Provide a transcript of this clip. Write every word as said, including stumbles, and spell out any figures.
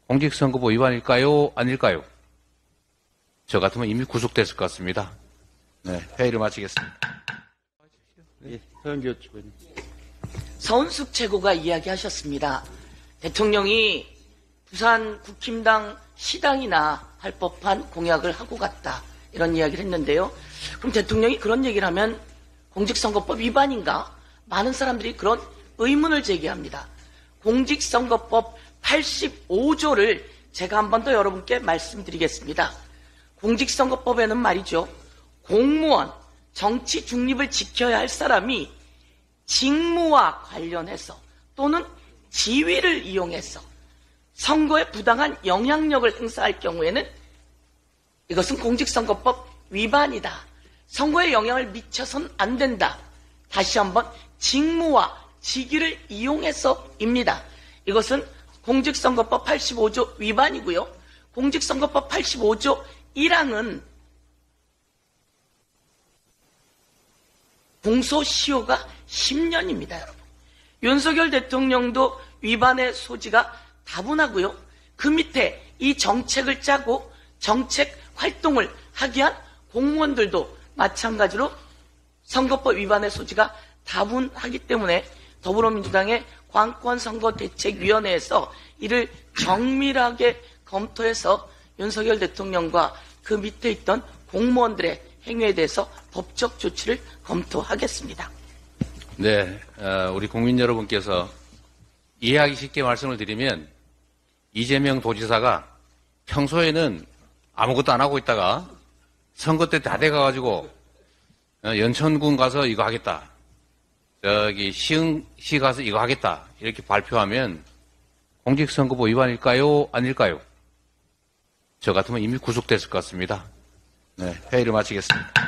공직선거법 위반일까요? 아닐까요? 저 같으면 이미 구속됐을 것 같습니다. 네, 회의를 마치겠습니다. 예, 서영교 측은. 서은숙 최고가 이야기하셨습니다. 대통령이 부산 국힘당 시당이나 할 법한 공약을 하고 갔다. 이런 이야기를 했는데요. 그럼 대통령이 그런 얘기를 하면 공직선거법 위반인가? 많은 사람들이 그런 의문을 제기합니다. 공직선거법 팔십오 조를 제가 한 번 더 여러분께 말씀드리겠습니다. 공직선거법에는 말이죠. 공무원, 정치 중립을 지켜야 할 사람이 직무와 관련해서 또는 지위를 이용해서 선거에 부당한 영향력을 행사할 경우에는 이것은 공직선거법 위반이다. 선거에 영향을 미쳐서는 안 된다. 다시 한번 직무와 직위를 이용해서입니다. 이것은 공직선거법 팔십오 조 위반이고요. 공직선거법 팔십오 조 일 항은 공소시효가 십 년입니다, 여러분. 윤석열 대통령도 위반의 소지가 다분하고요. 그 밑에 이 정책을 짜고 정책 활동을 하기 위한 공무원들도 마찬가지로 선거법 위반의 소지가 다분하기 때문에 더불어민주당의 관권선거대책위원회에서 이를 정밀하게 검토해서 윤석열 대통령과 그 밑에 있던 공무원들의 행위에 대해서 법적 조치를 검토하겠습니다. 네, 우리 국민 여러분께서 이해하기 쉽게 말씀을 드리면 이재명 도지사가 평소에는 아무것도 안 하고 있다가 선거 때 다 돼가가지고 연천군 가서 이거 하겠다. 저기 시흥시 가서 이거 하겠다. 이렇게 발표하면 공직선거법 위반일까요? 아닐까요? 저 같으면 이미 구속됐을 것 같습니다. 네, 회의를 마치겠습니다.